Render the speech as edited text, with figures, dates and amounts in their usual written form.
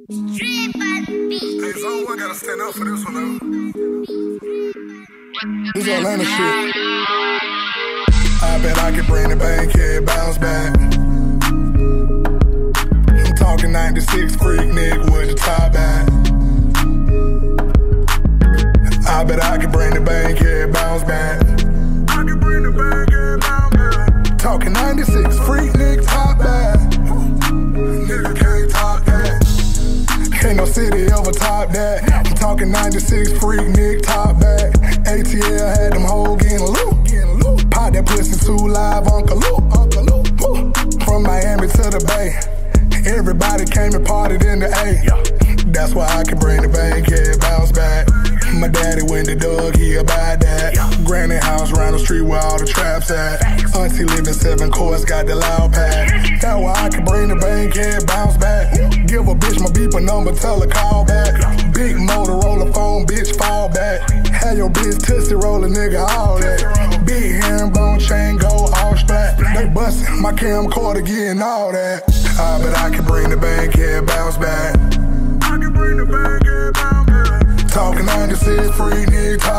Hey, Zoey, I gotta stand up for this one, though. This Atlanta shit. I bet I could bring the Bankhead Bounce Back. I'm talking 96 Freaknik with the top hat. I bet I could bring the Bankhead Bounce Back. I could bring the Bankhead Bounce Back. Talking 96 Freaknik top hat. Nigga can't top that. Ain't no city over top that. I'm talking 96 Freaknik top back. ATL had them hoes getting loot. Pop that pussy too live, Uncle Luke. From Miami to the Bay, everybody came and partied in the A. That's why I can bring the Bankhead Bounce Back. My daddy went to Doug, he about that. Granny house round the street where all the traps at. Auntie living 7 courts, got the loud pad. That's why I can bring the Bankhead Bounce Back. Give a bitch my beeper number, tell her call back. Big Motorola phone, bitch fall back. Have your bitch Tootsie roll a nigga, all that. Big herringbone chain, gold all strap. They bustin', my camcorder getting all that. I bet I can bring the Bankhead Bounce Back. I can bring the Bankhead Bounce Back. Talking 96 Freaknik.